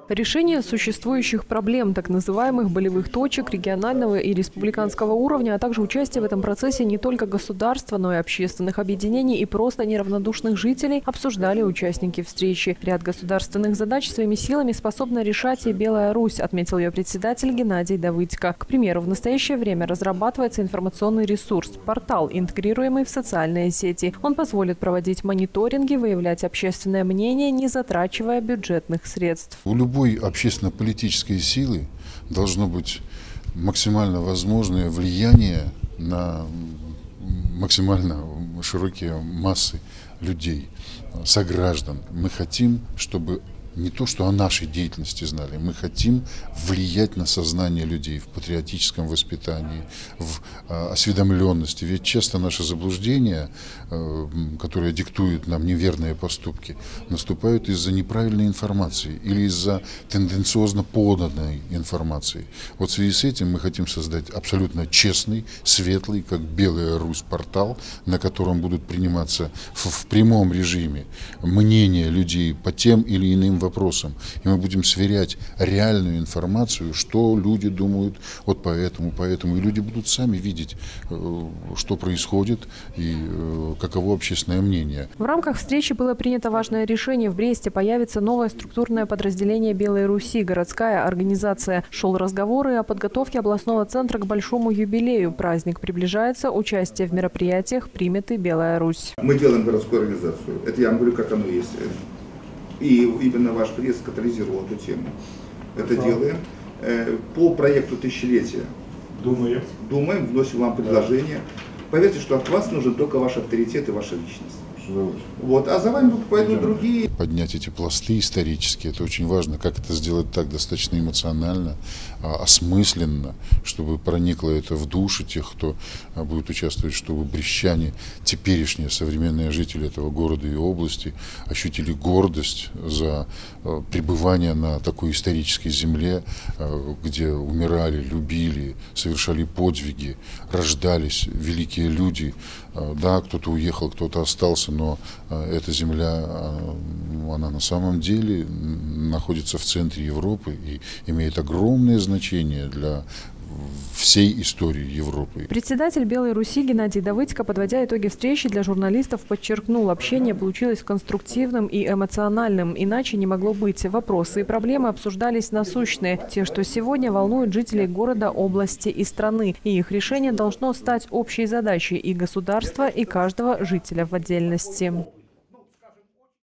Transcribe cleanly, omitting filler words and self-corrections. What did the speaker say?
Решение существующих проблем, так называемых болевых точек регионального и республиканского уровня, а также участие в этом процессе не только государства, но и общественных объединений и просто неравнодушных жителей обсуждали участники встречи. Ряд государственных задач своими силами способна решать и Белая Русь, отметил ее председатель Геннадий Давыдько. К примеру, в настоящее время разрабатывается информационный ресурс – портал, интегрируемый в социальные сети. Он позволит проводить мониторинги, выявлять общественное мнение, не затрачивая бюджетных средств. У любой общественно-политической силы должно быть максимально возможное влияние на максимально широкие массы людей, сограждан. Мы хотим, чтобы не то, что о нашей деятельности знали, мы хотим влиять на сознание людей в патриотическом воспитании, в осведомленности. Ведь часто наши заблуждения, которые диктуют нам неверные поступки, наступают из-за неправильной информации или из-за тенденциозно поданной информации. Вот в связи с этим мы хотим создать абсолютно честный, светлый, как Белая Русь, портал, на котором будут приниматься в прямом режиме мнения людей по тем или иным вопросам. И мы будем сверять реальную информацию, что люди думают вот поэтому. И люди будут сами видеть, что происходит и каково общественное мнение. В рамках встречи было принято важное решение. В Бресте появится новое структурное подразделение Белой Руси, городская организация. Шел разговор и о подготовке областного центра к большому юбилею. Праздник приближается, участие в мероприятиях примет и Белая Русь. Мы делаем городскую организацию. Это я вам говорю, как оно есть. И именно ваш приезд катализировал эту тему. Это делаем. По проекту тысячелетия думаем, вносим вам предложение. Поверьте, что от вас нужен только ваш авторитет и ваша личность. Вот, а за вами пойдут другие. Поднять эти пласты исторические, это очень важно. Как это сделать так достаточно эмоционально, осмысленно, чтобы проникло это в души тех, кто будет участвовать, чтобы брестчане, теперешние современные жители этого города и области, ощутили гордость за пребывание на такой исторической земле, где умирали, любили, совершали подвиги, рождались великие люди. Да, кто-то уехал, кто-то остался, но эта земля, она на самом деле находится в центре Европы и имеет огромное значение для всей истории Европы. Председатель Белой Руси Геннадий Давыдько, подводя итоги встречи для журналистов, подчеркнул, общение получилось конструктивным и эмоциональным. Иначе не могло быть. Вопросы и проблемы обсуждались насущные. Те, что сегодня волнуют жителей города, области и страны. И их решение должно стать общей задачей и государства, и каждого жителя в отдельности.